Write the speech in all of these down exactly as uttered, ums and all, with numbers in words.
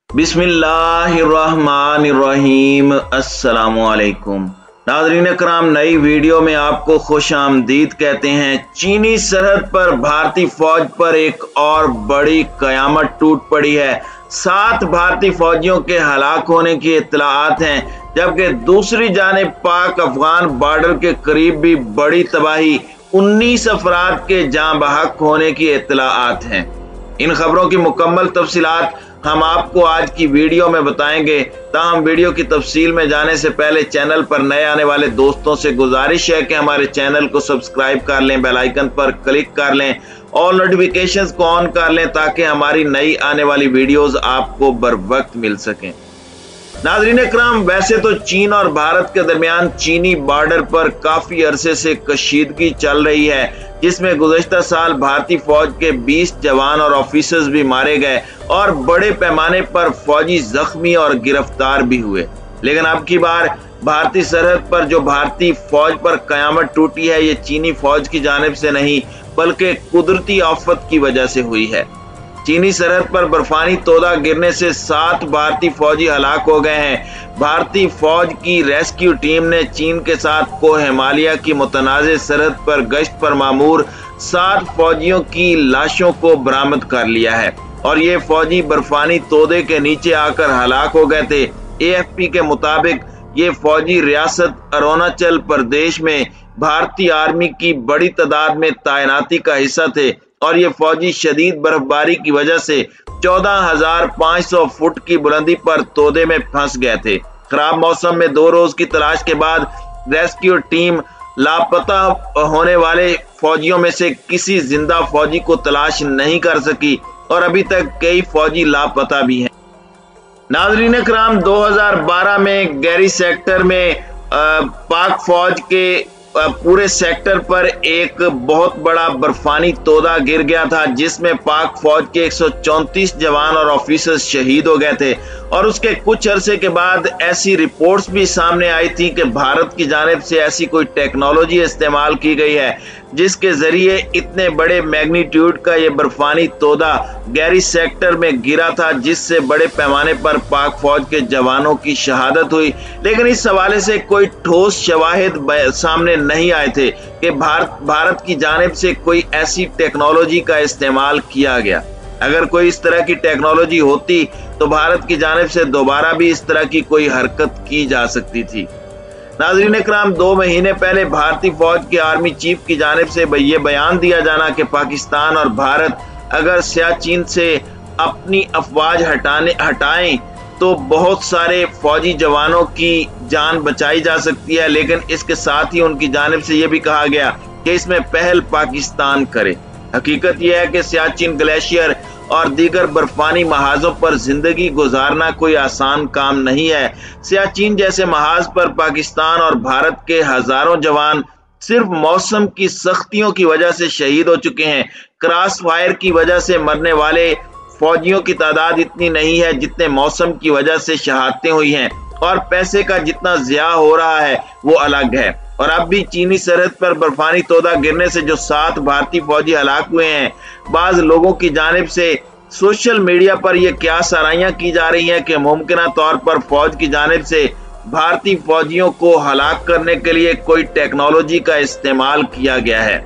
बिस्मिल्लाहिर्रहमानिर्रहीम। अस्सलामुअलैकुम नाज़रीन कराम, नई वीडियो में आपको खुश आमदीद कहते हैं। चीनी सरहद पर भारतीय फौज पर एक और बड़ी कयामत टूट पड़ी है। सात भारतीय फौजियों के हलाक होने की इत्तलाआत हैं, जबकि दूसरी जानिब पाक अफगान बॉर्डर के करीब भी बड़ी तबाही, उन्नीस अफराद के जाँ बहक होने की इत्तलाआत हैं। इन खबरों की मुकम्मल तफसीलात हम आपको आज की वीडियो में बताएंगे। ताहम वीडियो की तफसील में जाने से पहले चैनल पर नए आने वाले दोस्तों से गुजारिश है कि हमारे चैनल को सब्सक्राइब कर लें, बेल आइकन पर क्लिक कर लें और नोटिफिकेशंस को ऑन कर लें ताकि हमारी नई आने वाली वीडियोस आपको बर वक्त मिल सकें। नाज़रीन इकराम, वैसे तो चीन और भारत के दरमियान चीनी बॉर्डर पर काफी अरसे से कशीदगी चल रही है, जिसमें गुज़श्ता साल भारतीय फौज के बीस जवान और ऑफिसर्स भी मारे गए और बड़े पैमाने पर फौजी जख्मी और गिरफ्तार भी हुए। लेकिन अब की बार भारतीय सरहद पर जो भारतीय फौज पर कयामत टूटी है, ये चीनी फौज की जानिब से नहीं बल्कि कुदरती आफत की वजह से हुई है। चीनी सरहद पर बर्फानी तोदा गिरने से सात भारतीय फौजी हलाक हो गए हैं। भारतीय फौज की रेस्क्यू टीम ने चीन के साथ कोह हिमालय की मुतनाज़ सरहद पर गश्त पर मामूर सात फौजियों की लाशों को बरामद कर लिया है और ये फौजी बर्फानी तोदे के नीचे आकर हलाक हो गए थे। ए एफ पी के मुताबिक ये फौजी रियासत अरुणाचल प्रदेश में भारतीय आर्मी की बड़ी तादाद में तैनाती का हिस्सा थे और ये फौजी शदीद बर्फबारी की वजह से चौदह हजार पाँच सौ फुट की बुलंदी पर तोदे में फंस गए थे। खराब मौसम में दो रोज की तलाश के बाद रेस्क्यू टीम लापता होने वाले फौजियों में से किसी जिंदा फौजी को तलाश नहीं कर सकी और अभी तक कई फौजी लापता भी हैं। नाज़रीन इकराम, दो हजार बारह में गैरी सेक्टर में आ, पाक फौज के पूरे सेक्टर पर एक बहुत बड़ा बर्फानी तोदा गिर गया था, जिसमें पाक फौज के एक सौ चौंतीस जवान और ऑफिसर्स शहीद हो गए थे। और उसके कुछ अरसे के बाद ऐसी रिपोर्ट्स भी सामने आई थी कि भारत की जानिब से ऐसी कोई टेक्नोलॉजी इस्तेमाल की गई है जिसके जरिए इतने बड़े मैग्नीट्यूड का ये बर्फानी तोदा गैरी सेक्टर में गिरा था, जिससे बड़े पैमाने पर पाक फौज के जवानों की शहादत हुई। लेकिन इस हवाले से कोई ठोस शवाहिद सामने नहीं आए थे कि भारत भारत की जानिब से कोई ऐसी टेक्नोलॉजी का इस्तेमाल किया गया। अगर कोई इस तरह की टेक्नोलॉजी होती तो भारत की जानिब से दोबारा भी इस तरह की कोई हरकत की जा सकती थी। नाज़रीन इकराम, दो महीने पहले भारतीय फौज के आर्मी चीफ की जानिब से ये बयान दिया जाना कि पाकिस्तान और भारत अगर सियाचिन से अपनी अफवाज हटाने हटाएं तो बहुत सारे फौजी जवानों की जान बचाई जा सकती है, लेकिन इसके साथ ही उनकी जानिब से यह भी कहा गया कि इसमें पहल पाकिस्तान करे। हकीकत यह है कि सियाचिन ग्लेशियर और दीगर बर्फानी महाजों पर जिंदगी गुजारना कोई आसान काम नहीं है। सियाचिन जैसे महाज पर पाकिस्तान और भारत के हजारों जवान सिर्फ मौसम की सख्तियों की वजह से शहीद हो चुके हैं। क्रॉस फायर की वजह से मरने वाले फौजियों की तादाद इतनी नहीं है जितने मौसम की वजह से शहादतें हुई हैं, और पैसे का जितना ज़िया हो रहा है वो अलग है। और अब भी चीनी सरहद पर बर्फानी तोदा गिरने से जो सात भारतीय फौजी हलाक हुए हैं, बाज लोगों की जानिब से सोशल मीडिया पर यह क्या सराहियां की जा रही हैं कि मुमकिन तौर पर फौज की जानिब से भारतीय फौजियों को हलाक करने के लिए कोई टेक्नोलॉजी का इस्तेमाल किया गया है।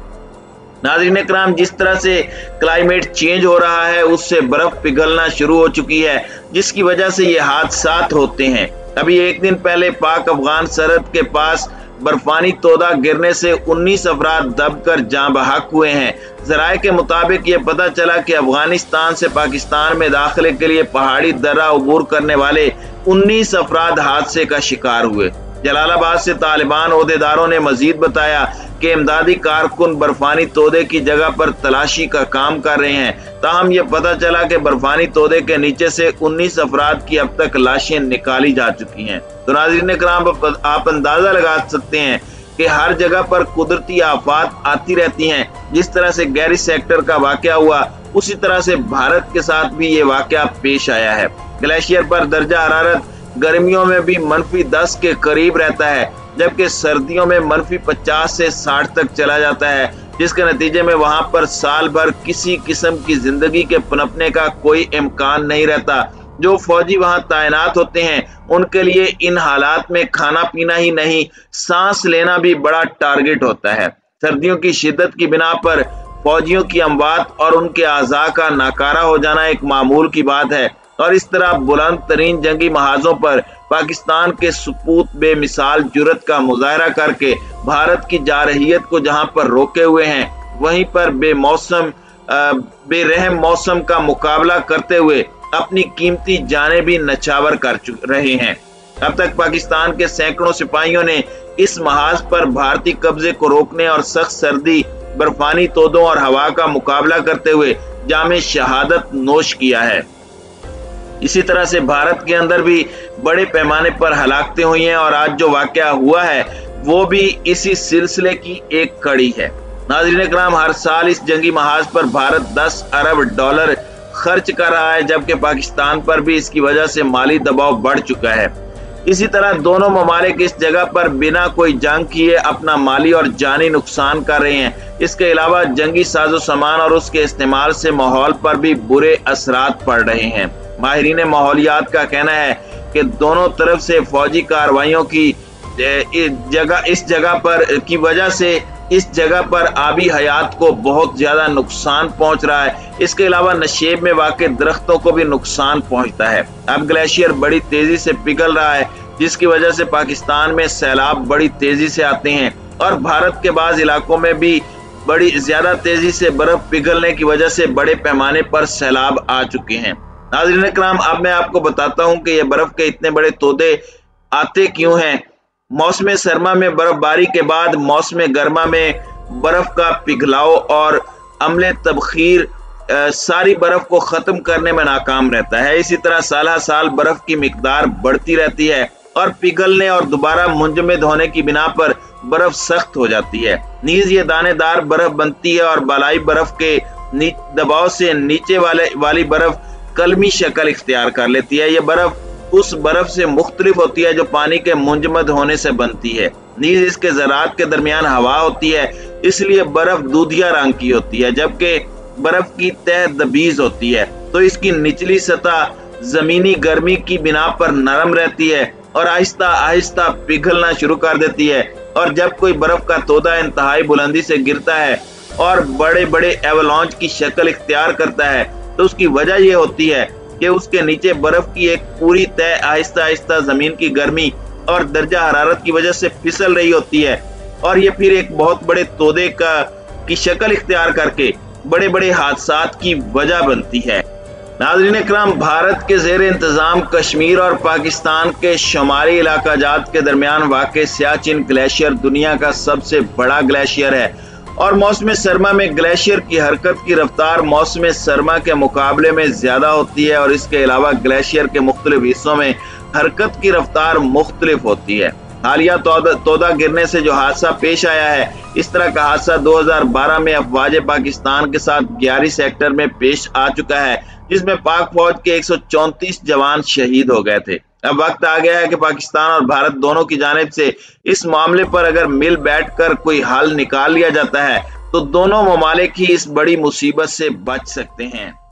नाज़रीन इकराम, जिस तरह से क्लाइमेट चेंज हो रहा है उससे बर्फ पिघलना शुरू हो चुकी है, जिसकी वजह से ये हादसात होते हैं। अभी एक दिन पहले पाक अफगान सरहद के पास बर्फानी तोदा गिरने से उन्नीस अफराद दबकर जाँ बहक हुए हैं। जराये के मुताबिक ये पता चला कि अफगानिस्तान से पाकिस्तान में दाखिले के लिए पहाड़ी दर्रा अबूर करने वाले उन्नीस अफराद हादसे का शिकार हुए। जलालाबाद से तालिबान ओहदेदारों ने मजीद बताया कि इमदादी कारकुन बर्फानी तोदे की जगह पर तलाशी का काम कर रहे हैं। ताहम ये पता चला कि बर्फानी तोदे के नीचे से उन्नीस अफराद की अब तक लाशें निकाली जा चुकी हैं। तो नाज़रीन इकराम, आप अंदाजा लगा सकते हैं कि हर जगह पर कुदरती आफात आती रहती हैं। जिस तरह से गैरी सेक्टर का वाकया हुआ, उसी तरह से भारत के साथ भी ये वाकया पेश आया है। ग्लेशियर पर दर्जा हरारत गर्मियों में भी मनफी दस के करीब रहता है, जबकि सर्दियों में मनफी पचास से साठ तक चला जाता है, जिसके नतीजे में वहां पर साल भर किसी किस्म की जिंदगी के पनपने का कोई इम्कान नहीं रहता। जो फौजी वहां तैनात होते हैं उनके लिए इन हालात में खाना पीना ही नहीं, सांस लेना भी बड़ा टारगेट होता है। सर्दियों की शिद्दत की बिना पर फौजियों की अमवात और उनके आज़ा का नाकारा हो जाना एक मामूल की बात है, और इस तरह बुलंद तरीन जंगी महाजों पर पाकिस्तान के सपूत बेमिसाल जुर्रत का मुजाहरा करके भारत की जारहियत को जहां पर रोके हुए हैं, वहीं पर बेमौसम बेरहम मौसम का मुकाबला करते हुए अपनी कीमती जानें भी नछावर कर रहे हैं। अब तक पाकिस्तान के सैकड़ों सिपाहियों ने इस महाज पर भारतीय कब्जे को रोकने और सख्त सर्दी, बर्फानी तोदों और हवा का मुकाबला करते हुए जामे शहादत नोश किया है। इसी तरह से भारत के अंदर भी बड़े पैमाने पर हलाकतें हुई हैं, और आज जो वाकया हुआ है वो भी इसी सिलसिले की एक कड़ी है। नाज़रीन कराम, हर साल इस जंगी महाज पर भारत दस अरब डॉलर खर्च कर रहा है, जबकि पाकिस्तान पर भी इसकी वजह से माली दबाव बढ़ चुका है। इसी तरह दोनों ममालिक इस जगह पर बिना कोई जंग किए अपना माली और जानी नुकसान कर रहे हैं। इसके अलावा जंगी साजो सामान और उसके इस्तेमाल से माहौल पर भी बुरे असरात पड़ रहे हैं। माहिरीन माहौलियात का कहना है कि दोनों तरफ से फौजी कार्रवाइयों की जगह इस जगह पर की वजह से इस जगह पर आबी हयात को बहुत ज्यादा नुकसान पहुंच रहा है। इसके अलावा नशेब में वाक़े दरख्तों को भी नुकसान पहुंचता है। अब ग्लेशियर बड़ी तेजी से पिघल रहा है, जिसकी वजह से पाकिस्तान में सैलाब बड़ी तेजी से आते हैं, और भारत के बाज़ इलाकों में भी बड़ी ज्यादा तेजी से बर्फ पिघलने की वजह से बड़े पैमाने पर सैलाब आ चुके हैं। नाज़रीन कराम, अब मैं आपको बताता हूँ कि ये बर्फ के इतने बड़े तोदे आते क्यों हैं। मौसम सरमा में बर्फबारी के बाद मौसम गर्मा में बर्फ का पिघलाव और अमले तबखीर सारी बर्फ को खत्म करने में नाकाम रहता है। इसी तरह साल साल बर्फ की मिकदार बढ़ती रहती है और पिघलने और दोबारा मुंजमद होने की बिना पर बर्फ सख्त हो जाती है। नीज ये दानेदार बर्फ बनती है और बालाई बर्फ के दबाव से नीचे वाले वाली बर्फ कलमी शक्ल इख्तियार कर लेती है। यह बर्फ उस बर्फ से मुख्तलिफ होती है जो पानी के मुंजमद होने से बनती है। नीज इसके ज़रात के दरमियान हवा होती है, इसलिए बर्फ दूधिया रंग की होती है, जबकि बर्फ की तह दबीज होती है, तो इसकी निचली सतह जमीनी गर्मी की बिना पर नरम रहती है और आहिस्ता आहिस्ता पिघलना शुरू कर देती है। और जब कोई बर्फ का तोदा इंतहाई बुलंदी से गिरता है और बड़े बड़े एवलांच की शक्ल इख्तियार करता है, तो उसकी वजह यह होती है कि उसके नीचे बर्फ की एक पूरी तह आहिस्ता आहिस्ता जमीन की गर्मी और दर्जा हरारत की वजह से फिसल रही होती है, और ये फिर एक बहुत बड़े तोदे का की शक्ल इख्तियार करके बड़े बड़े हादसात की वजह बनती है। नाज़रीन इकराम, भारत के ज़ेर इंतज़ाम कश्मीर और पाकिस्तान के शुमारी इलाका जात के दरमियान वाक़े सियाचिन ग्लेशियर दुनिया का सबसे बड़ा ग्लेशियर है, और मौसम सरमा में ग्लेशियर की हरकत की रफ्तार मौसम सरमा के मुकाबले में ज्यादा होती है, और इसके अलावा ग्लेशियर के मुख्तलिफ हिस्सों में हरकत की रफ्तार मुख्तलिफ होती है। हालिया तोदा, तोदा गिरने से जो हादसा पेश आया है, इस तरह का हादसा दो हजार बारह में अफवाज पाकिस्तान के साथ ग्यारह सेक्टर में पेश आ चुका है, जिसमें पाक फौज के एक सौ चौंतीस जवान शहीद हो गए थे। अब वक्त आ गया है कि पाकिस्तान और भारत दोनों की जानिब से इस मामले पर अगर मिल बैठकर कोई हल निकाल लिया जाता है, तो दोनों ममालिक ही इस बड़ी मुसीबत से बच सकते हैं।